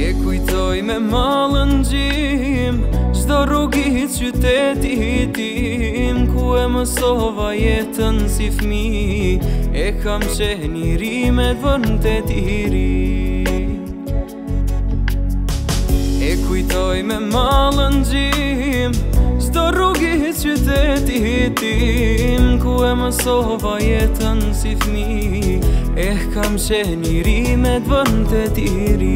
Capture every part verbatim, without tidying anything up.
E kujtoj me mallën gjim çdo rrugi qytetit tim, ku e mësova jetën si fmi, e kam qenë i ri me vërtet i ri. E kujtoj me mallën gjim çdo rrugi qytetit tim, ku e mësova jetën si fmi, e kam qenë i ri me vërtet i ri.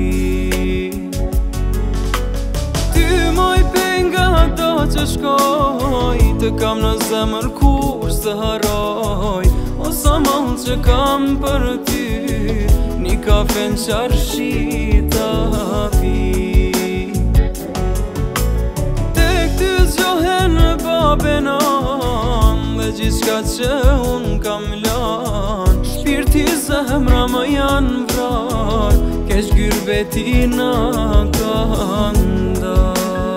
Moj penga do që shkoj, të kam në zemër kur së haroj, o sa mall që kam për ty, një kafe në qarshi ta pi. Tek ty zgjohen babenon, dhe gjithçka që unë kam lan, shpirti zemra më janë vrar, keq gyrbeti na kanë dar.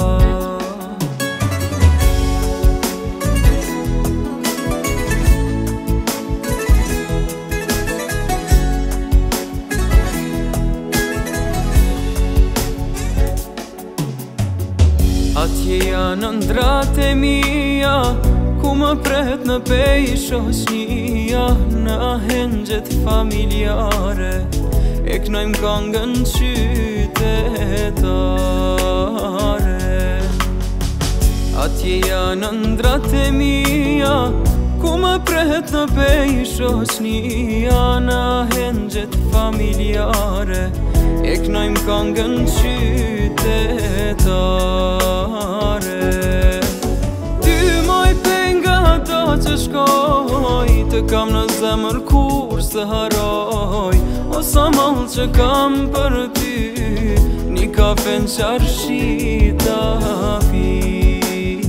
Atje janë ndrat e mija, ku më pret në pej shoqnia, në ahengjet familjare, e knojmë këngën qytetare. Atje janë ndrat e mija, ku më pret në pej shoqnia, në ahengjet familjare, e knojmë këngën qytetare. Ty moj penga do që shkoj, të kam në zemër kur së haroj, o sa mall që kam për ty, një kafe në qarshi ta pi.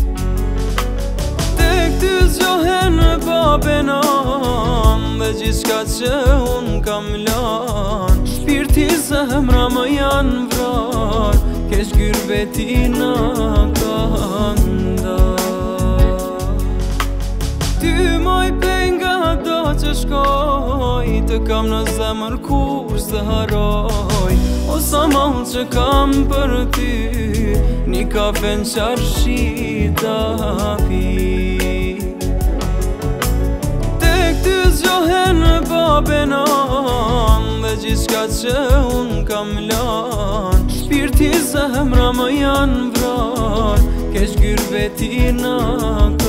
Tek ty zgjohen babenon, dhe gjithçka që unë kam lan, shpirti zemra më janë vrar, keq gyrbeti na kanë dar. Ty moj penga do që shkoj, të kam në zemër kur së haroj, o sa mall që kam për ty, një kafe në qarshi ta pi. Tek ty zgjohen babenon, dhe gjithçka që unë kam lan, shpirti zemra më janë vrar, keq gyrbeti na